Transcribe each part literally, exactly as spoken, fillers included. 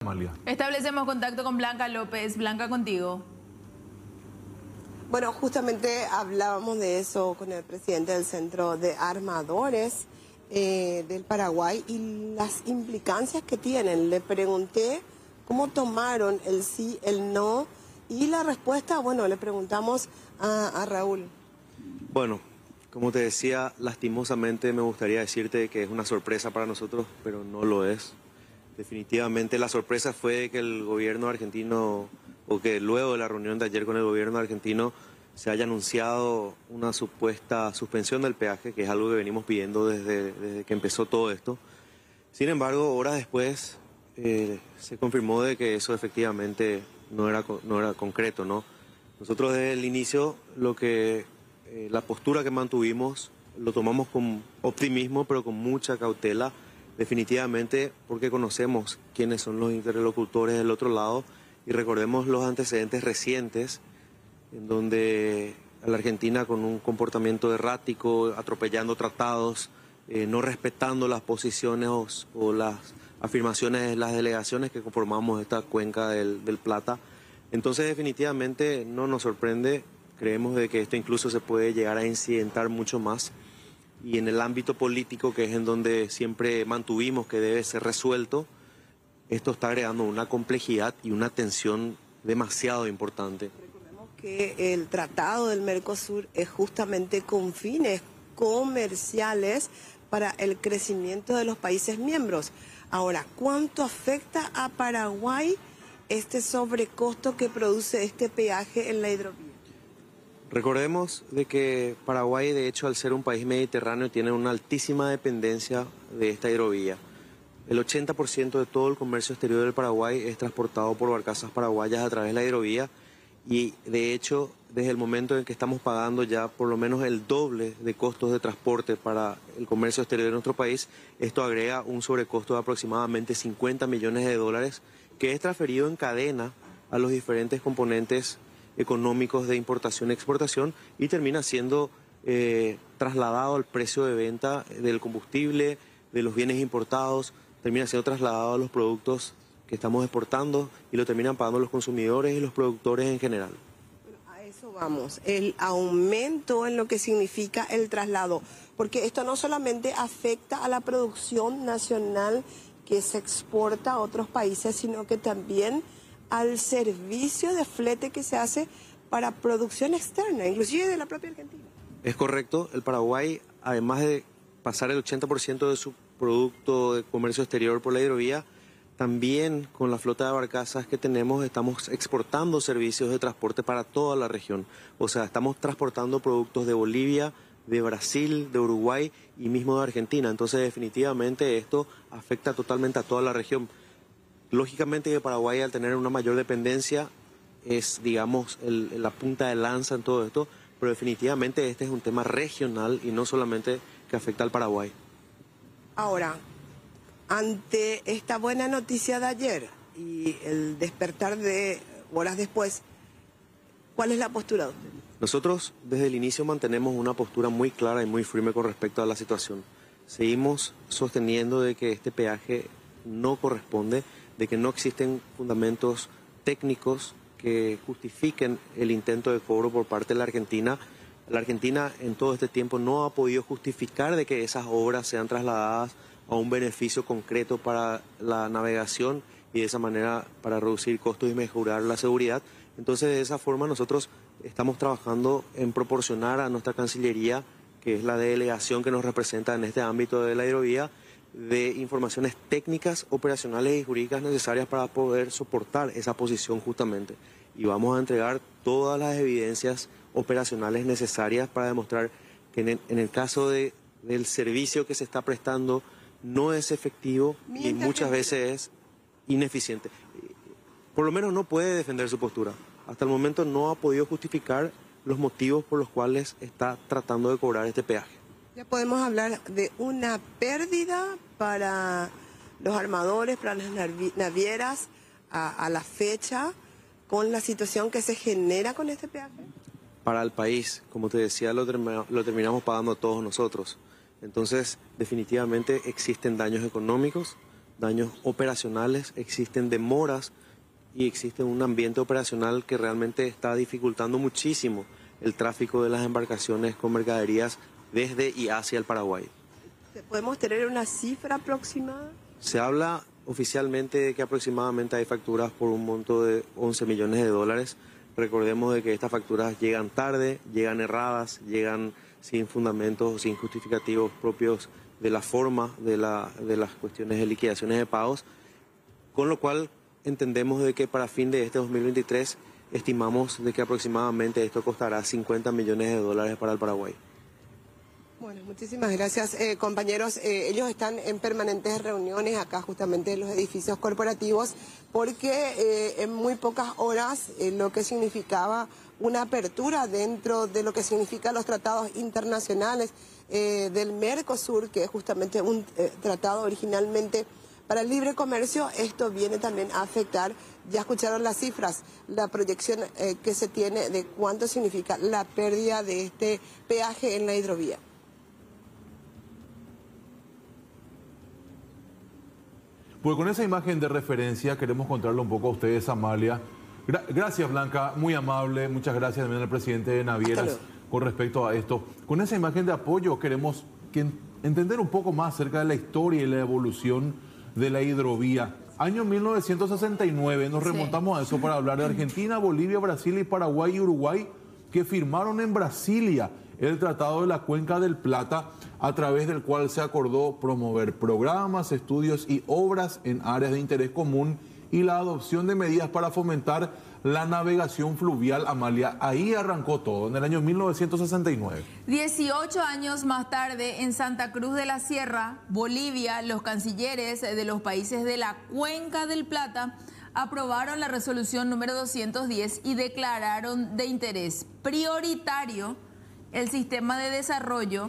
Amalia. Establecemos contacto con Blanca López. Blanca, contigo. Bueno, justamente hablábamos de eso con el presidente del Centro de Armadores eh, del Paraguay y las implicancias que tienen. Le pregunté cómo tomaron el sí, el no y la respuesta, bueno, le preguntamos a, a Raúl. Bueno, como te decía, lastimosamente me gustaría decirte que es una sorpresa para nosotros, pero no lo es. Definitivamente la sorpresa fue que el gobierno argentino, o que luego de la reunión de ayer con el gobierno argentino, se haya anunciado una supuesta suspensión del peaje, que es algo que venimos pidiendo desde, desde que empezó todo esto. Sin embargo, horas después eh, se confirmó de que eso efectivamente no era, no era concreto, ¿no? Nosotros desde el inicio, lo que, eh, la postura que mantuvimos, lo tomamos con optimismo, pero con mucha cautela, definitivamente porque conocemos quiénes son los interlocutores del otro lado y recordemos los antecedentes recientes en donde la Argentina con un comportamiento errático, atropellando tratados, eh, no respetando las posiciones o, o las afirmaciones de las delegaciones que conformamos esta cuenca del, del Plata. Entonces definitivamente no nos sorprende, creemos de que esto incluso se puede llegar a incidentar mucho más. Y en el ámbito político, que es en donde siempre mantuvimos que debe ser resuelto, esto está agregando una complejidad y una tensión demasiado importante. Recordemos que el Tratado del Mercosur es justamente con fines comerciales para el crecimiento de los países miembros. Ahora, ¿cuánto afecta a Paraguay este sobrecosto que produce este peaje en la hidrovía? Recordemos de que Paraguay, de hecho, al ser un país mediterráneo, tiene una altísima dependencia de esta hidrovía. El ochenta por ciento de todo el comercio exterior del Paraguay es transportado por barcazas paraguayas a través de la hidrovía y, de hecho, desde el momento en que estamos pagando ya por lo menos el doble de costos de transporte para el comercio exterior de nuestro país, esto agrega un sobrecosto de aproximadamente cincuenta millones de dólares que es transferido en cadena a los diferentes componentes económicos de importación y exportación y termina siendo eh, trasladado al precio de venta del combustible, de los bienes importados, termina siendo trasladado a los productos que estamos exportando y lo terminan pagando los consumidores y los productores en general. Bueno, a eso vamos, el aumento en lo que significa el traslado, porque esto no solamente afecta a la producción nacional que se exporta a otros países, sino que también al servicio de flete que se hace para producción externa, inclusive de la propia Argentina. Es correcto, el Paraguay, además de pasar el ochenta por ciento de su producto de comercio exterior por la hidrovía, también con la flota de barcazas que tenemos estamos exportando servicios de transporte para toda la región. O sea, estamos transportando productos de Bolivia, de Brasil, de Uruguay y mismo de Argentina. Entonces, definitivamente esto afecta totalmente a toda la región. Lógicamente que Paraguay, al tener una mayor dependencia, es, digamos, el, la punta de lanza en todo esto, pero definitivamente este es un tema regional y no solamente que afecta al Paraguay. Ahora, ante esta buena noticia de ayer y el despertar de horas después, ¿cuál es la postura de usted? Nosotros desde el inicio mantenemos una postura muy clara y muy firme con respecto a la situación. Seguimos sosteniendo de que este peaje no corresponde, de que no existen fundamentos técnicos que justifiquen el intento de cobro por parte de la Argentina. La Argentina en todo este tiempo no ha podido justificar de que esas obras sean trasladadas a un beneficio concreto para la navegación y de esa manera para reducir costos y mejorar la seguridad. Entonces, de esa forma nosotros estamos trabajando en proporcionar a nuestra Cancillería, que es la delegación que nos representa en este ámbito de la hidrovía, de informaciones técnicas, operacionales y jurídicas necesarias para poder soportar esa posición justamente. Y vamos a entregar todas las evidencias operacionales necesarias para demostrar que en el, en el caso de, del servicio que se está prestando no es efectivo y muchas veces es ineficiente. Por lo menos no puede defender su postura. Hasta el momento no ha podido justificar los motivos por los cuales está tratando de cobrar este peaje. Ya podemos hablar de una pérdida para los armadores, para las navieras, a, a la fecha, con la situación que se genera con este peaje. Para el país, como te decía, lo, term lo terminamos pagando todos nosotros. Entonces, definitivamente existen daños económicos, daños operacionales, existen demoras y existe un ambiente operacional que realmente está dificultando muchísimo el tráfico de las embarcaciones con mercaderías desde y hacia el Paraguay. ¿Podemos tener una cifra aproximada? Se habla oficialmente de que aproximadamente hay facturas por un monto de once millones de dólares. Recordemos de que estas facturas llegan tarde, llegan erradas, llegan sin fundamentos, sin justificativos propios de la forma de, la, de las cuestiones de liquidaciones de pagos, con lo cual entendemos de que para fin de este dos mil veintitrés estimamos de que aproximadamente esto costará cincuenta millones de dólares para el Paraguay. Bueno, muchísimas gracias, eh, compañeros. Eh, ellos están en permanentes reuniones acá justamente en los edificios corporativos porque eh, en muy pocas horas eh, lo que significaba una apertura dentro de lo que significan los tratados internacionales eh, del Mercosur, que es justamente un eh, tratado originalmente para el libre comercio. Esto viene también a afectar, ya escucharon las cifras, la proyección eh, que se tiene de cuánto significa la pérdida de este peaje en la hidrovía. Pues con esa imagen de referencia queremos contarle un poco a ustedes, Amalia. Gra gracias, Blanca, muy amable. Muchas gracias también al presidente de Navieras con respecto a esto. Con esa imagen de apoyo queremos que entender un poco más acerca de la historia y la evolución de la hidrovía. Año mil novecientos sesenta y nueve, nos remontamos sí. a eso para hablar de Argentina, Bolivia, Brasil y Paraguay y Uruguay, que firmaron en Brasilia el Tratado de la Cuenca del Plata, a través del cual se acordó promover programas, estudios y obras en áreas de interés común y la adopción de medidas para fomentar la navegación fluvial. Amalia, ahí arrancó todo, en el año mil novecientos sesenta y nueve. dieciocho años más tarde, en Santa Cruz de la Sierra, Bolivia, los cancilleres de los países de la Cuenca del Plata aprobaron la resolución número doscientos diez y declararon de interés prioritario el sistema de desarrollo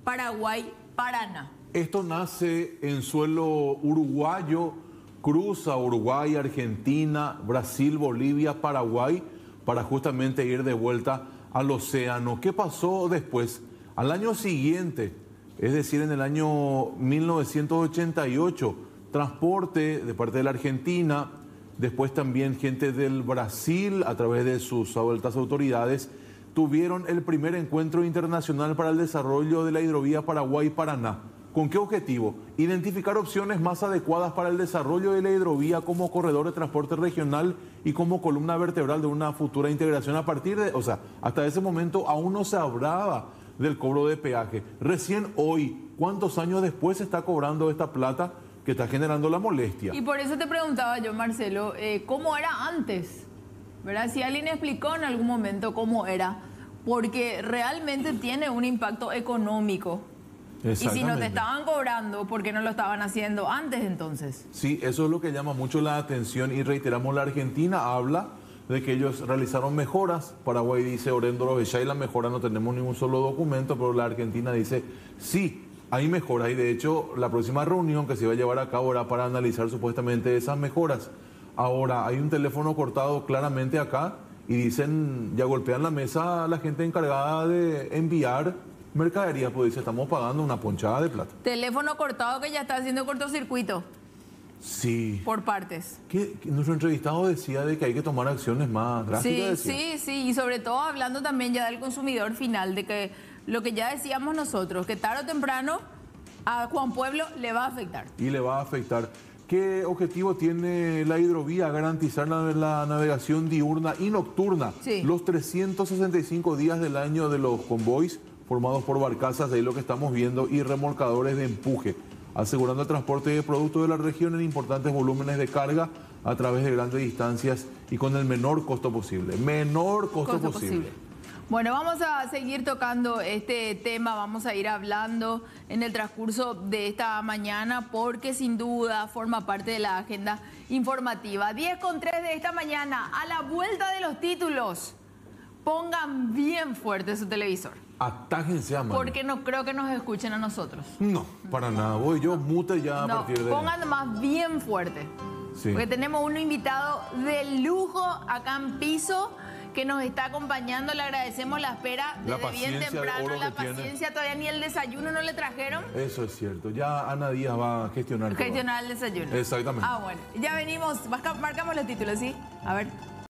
Paraguay-Paraná. Esto nace en suelo uruguayo, cruza Uruguay, Argentina, Brasil, Bolivia, Paraguay, para justamente ir de vuelta al océano. ¿Qué pasó después? Al año siguiente, es decir, en el año mil novecientos ochenta y ocho, transporte de parte de la Argentina, después también gente del Brasil, a través de sus altas autoridades, tuvieron el primer encuentro internacional para el desarrollo de la hidrovía Paraguay-Paraná. ¿Con qué objetivo? Identificar opciones más adecuadas para el desarrollo de la hidrovía como corredor de transporte regional y como columna vertebral de una futura integración. A partir de, o sea, hasta ese momento aún no se hablaba del cobro de peaje. Recién hoy, ¿cuántos años después se está cobrando esta plata que está generando la molestia? Y por eso te preguntaba yo, Marcelo, eh, ¿cómo era antes? ¿Verdad? Si alguien explicó en algún momento cómo era, porque realmente tiene un impacto económico. Y si no te estaban cobrando, ¿por qué no lo estaban haciendo antes entonces? Sí, eso es lo que llama mucho la atención y reiteramos, la Argentina habla de que ellos realizaron mejoras. Paraguay dice, Oréndolo Bechá, y la mejora no tenemos ningún solo documento, pero la Argentina dice, sí, hay mejoras. Y de hecho, la próxima reunión que se va a llevar a cabo era para analizar supuestamente esas mejoras. Ahora, hay un teléfono cortado claramente acá y dicen, ya golpean la mesa a la gente encargada de enviar mercadería, pues dice, estamos pagando una ponchada de plata. Teléfono cortado que ya está haciendo cortocircuito. Sí. Por partes. ¿Qué? Nuestro entrevistado decía de que hay que tomar acciones más drásticas. Sí, sí, sí, y sobre todo hablando también ya del consumidor final, de que lo que ya decíamos nosotros, que tarde o temprano a Juan Pueblo le va a afectar. Y le va a afectar. ¿Qué objetivo tiene la hidrovía? Garantizar la, la navegación diurna y nocturna. Sí. Los trescientos sesenta y cinco días del año de los convoys formados por barcazas, de ahí lo que estamos viendo, y remolcadores de empuje, asegurando el transporte de productos de la región en importantes volúmenes de carga a través de grandes distancias y con el menor costo posible. Menor costo, costo posible. posible. Bueno, vamos a seguir tocando este tema, vamos a ir hablando en el transcurso de esta mañana porque sin duda forma parte de la agenda informativa. diez con tres de esta mañana, a la vuelta de los títulos, pongan bien fuerte su televisor. Atájense a mano. Porque no creo que nos escuchen a nosotros. No, para nada. Voy yo mute ya no, a partir de... pongan más bien fuerte. Sí. Porque tenemos un invitado de lujo acá en piso que nos está acompañando. Le agradecemos la espera La desde bien paciencia, el temprano, oro la que tiene. paciencia. Todavía ni el desayuno no le trajeron. Eso es cierto. Ya Ana Díaz va a gestionar todo. Gestionar el desayuno. Exactamente. Ah, bueno. Ya venimos. Marca- Marcamos los títulos, ¿sí? A ver.